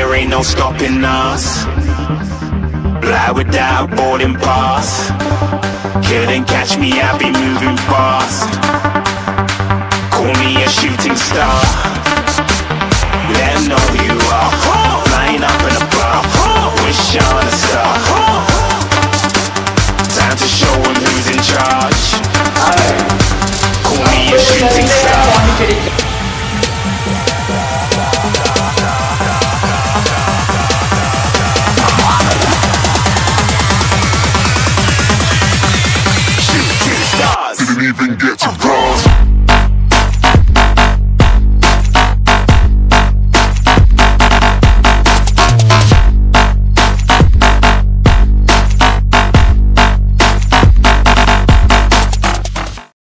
there ain't no stopping us. Fly without boarding pass. Couldn't catch me, I be moving fast. Call me a shooting star. Let 'em know who you are. Flying up in a bar. Wish on a star. Time to show 'em who's in charge. Call me a shooting star. Didn't even get to cross.